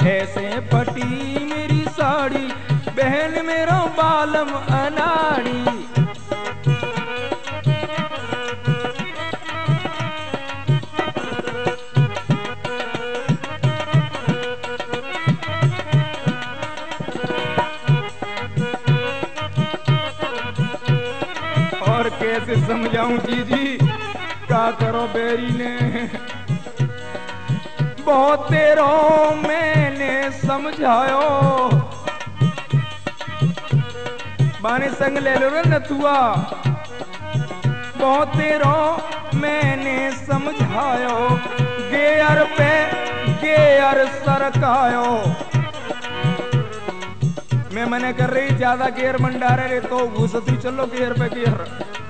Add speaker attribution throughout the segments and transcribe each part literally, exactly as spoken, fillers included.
Speaker 1: ऐसे फटी मेरी साड़ी, बहन मेरा बालम अनाड़ी। और कैसे समझाऊं जीजी, क्या करो बेरी ने बहुत तेरो मैंने समझायो। बाने संग ले लो रे नथुआ, बहुत तेरो मैंने समझायो, गेयर पे गेयर सरकायो। मैं मने कर रही ज्यादा गेयर मंडारे रे तो घुसती चलो गेयर पे गेयर।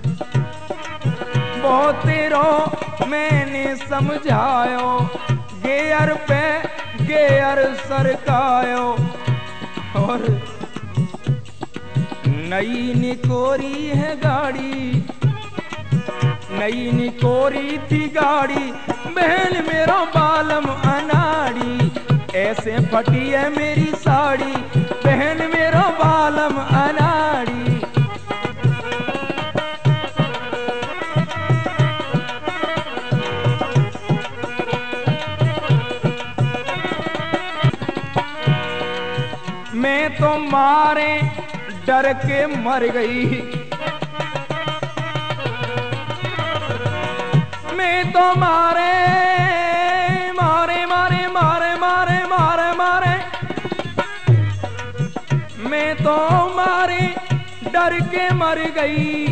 Speaker 1: बहुत तेरो मैंने समझायो, गेयर पे गेयर सरकायो। और नई निकोरी है गाड़ी, नई निकोरी थी गाड़ी, बहन मेरा बालम अनाड़ी। ऐसे फटी है मेरी साड़ी, बहन मेरा बालम अनाड़ी। मैं तो मारे डर के मर गई, मैं तो मारे मारे मारे मारे मारे मारे मारे, मैं तो मारे डर के मर गई।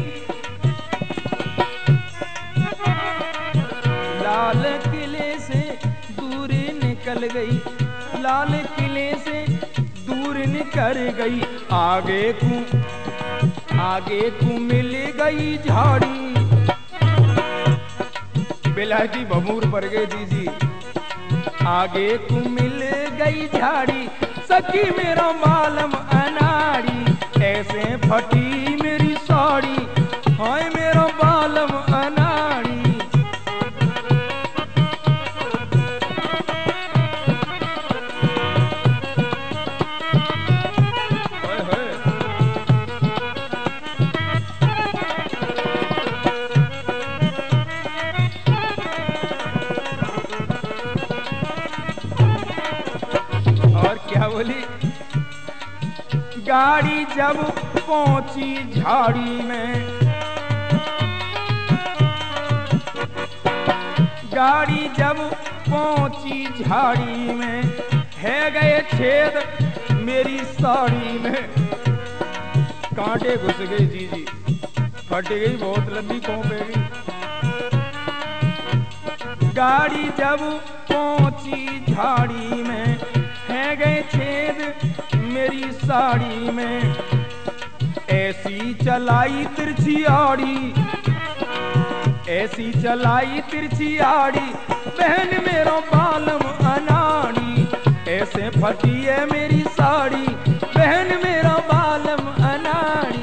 Speaker 1: लाल किले से दूर निकल गई, लाल किले से दूर निकल गई। आगे को आगे को मिल गई झाड़ी, बिलायती भमूर पर गए दीजी। आगे को मिल गई झाड़ी, सखी मेरा बालम अनाड़ी। ऐसे फटी मेरी साड़ी, हाय मेरा बालम अनाड़ी। बोली गाड़ी जब पहुंची झाड़ी में, गाड़ी जब पहुंची झाड़ी में, है गए छेद मेरी साड़ी में। कांटे घुस गए जीजी, फट गई बहुत लंबी कोंपेगी। गाड़ी जब पहुंची झाड़ी में, है गए छेद मेरी साड़ी में। ऐसी चलाई तिरछी आड़ी, ऐसी चलाई तिरछी आड़ी, बहन मेरा बालम अनाड़ी। ऐसे फटी है मेरी साड़ी, बहन मेरा बालम अनाड़ी।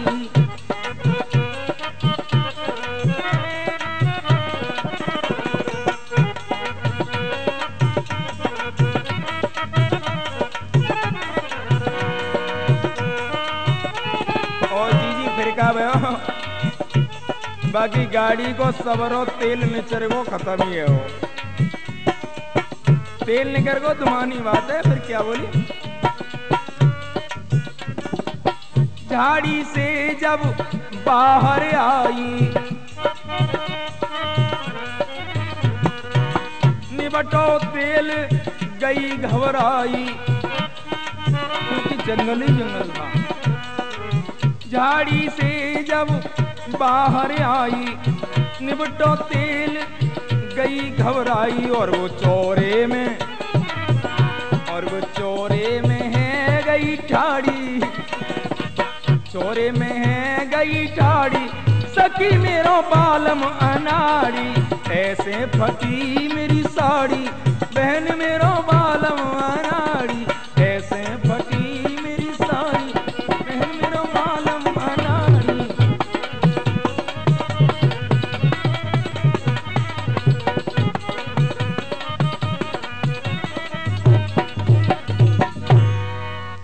Speaker 1: बाकी गाड़ी को सबरो तेल निचर को खत्म ही है वो, तेल निकर को धुआनी बात है। फिर क्या बोली, झाड़ी से जब बाहर आई, निबटो तेल गई घबराई, क्योंकि जंगल ही जंगल था। झाड़ी से जब बाहर आई, निबटो तेल गई घबराई। और वो चोरे में, और वो चोरे में है गई ठाड़ी, चोरे में है गई ठाड़ी, सखी मेरा बालम अनाड़ी। ऐसे फटी मेरी साड़ी, बहन मेरा बालम